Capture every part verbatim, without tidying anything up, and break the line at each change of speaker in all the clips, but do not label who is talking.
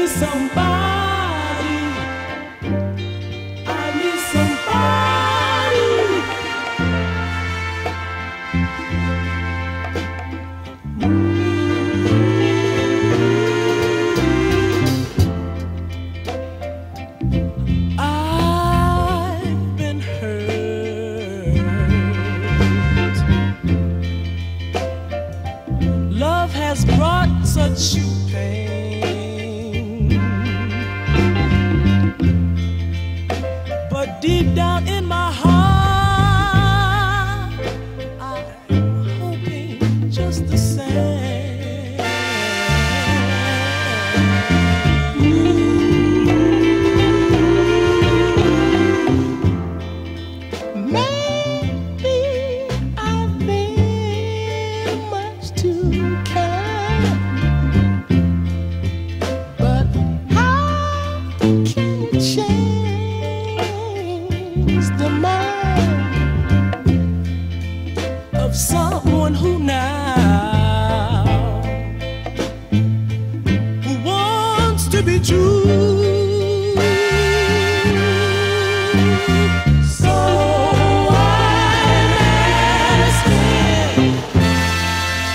somebody. I need somebody. I've been hurt. Love has brought such pain, but deep down in my heart, I'm hoping just the same. Maybe I've been much too kind, but how can you change the mind of someone who now who wants to be true? So I'm asking,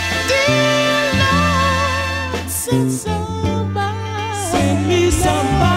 dear Lord, send somebody, send me somebody.